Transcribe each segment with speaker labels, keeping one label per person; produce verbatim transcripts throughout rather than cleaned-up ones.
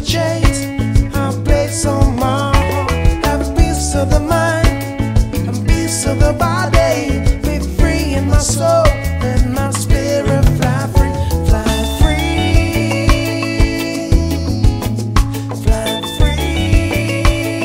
Speaker 1: chains I place on my heart. Have peace of the mind and peace of the body. Be free in my soul and my spirit fly free, fly free, fly free.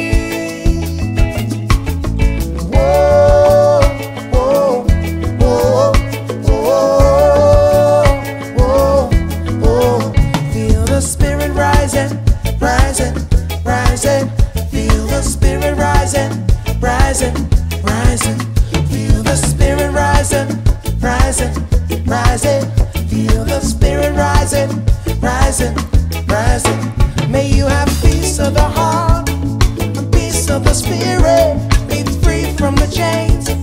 Speaker 1: Whoa, whoa, whoa, whoa, whoa, whoa. Feel the spirit rising, rising, rising. Feel the spirit rising, rising, rising. Feel the spirit rising, rising, rising. Feel the spirit rising, rising, rising. May you have peace of the heart and peace of the spirit. Be free from the chains